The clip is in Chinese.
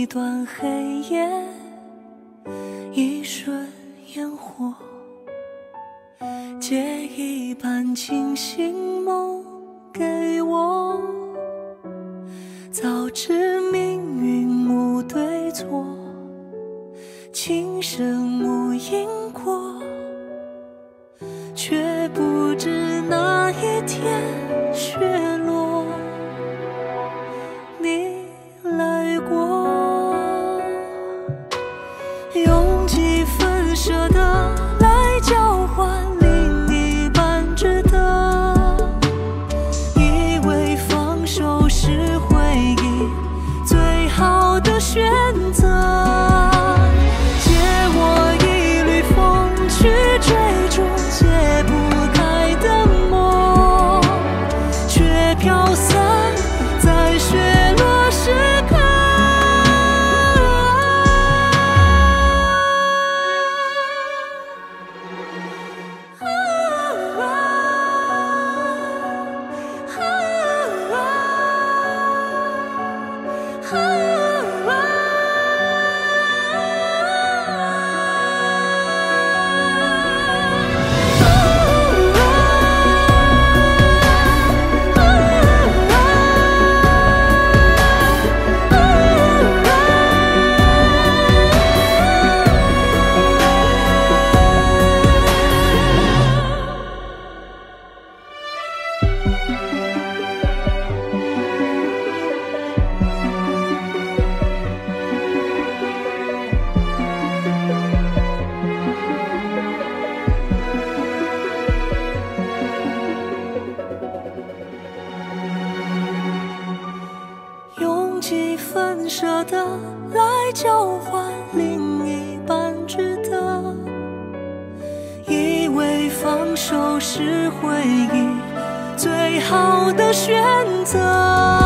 一段黑夜，一瞬烟火，借一半清醒梦给我。早知命运无对错，情深无因果，却不知哪一天雪落，你来过。用几分舍得来交换另一半值得，以为放手是回忆最好的选择。借我一缕风去追逐解不开的梦，却飘散在雪落时刻。用几分舍得来交换另一半值得，以为放手是回忆最好的选择。